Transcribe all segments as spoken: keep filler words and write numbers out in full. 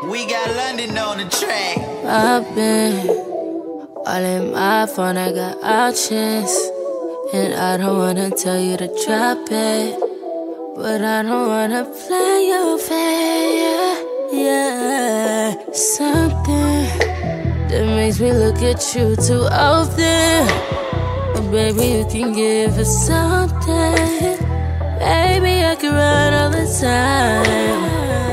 We got London on the track. I've been all in my phone, I got options. And I don't wanna tell you to drop it, but I don't wanna play your fair. Yeah, something that makes me look at you too often. But baby, you can give us something. Baby, I can run all the time.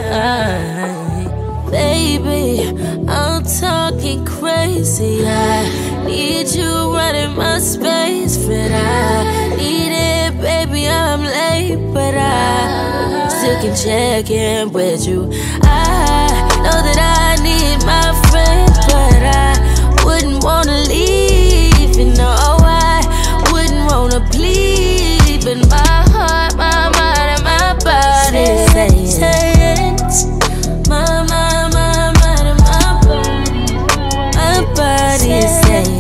Baby, I'm talking crazy. I need you running my space, but I need it, baby. I'm late, but I still can check in with you. I know that I need my friend, but I wouldn't wanna leave. You know, I wouldn't wanna bleed, but my heart, my mind, and my body saying, my, my, my mind, and my body, my body is saying,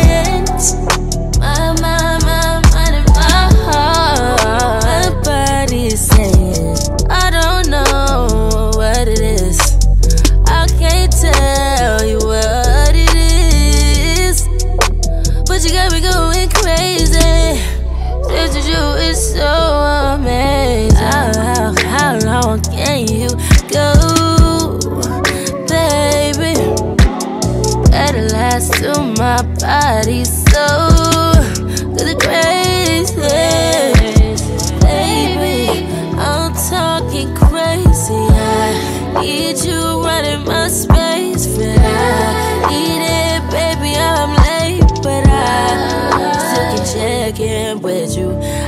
my, my, my mind, and my heart, my body is saying, I don't know what it is, I can't tell you what it is, but you got me going crazy. This is you, it's so amazing. How, how long can you go, baby? Gotta last till my body's so good crazy. Baby, I'm talking crazy. I need you running my space, but I need it, baby. I'm late, but I still can check in with you.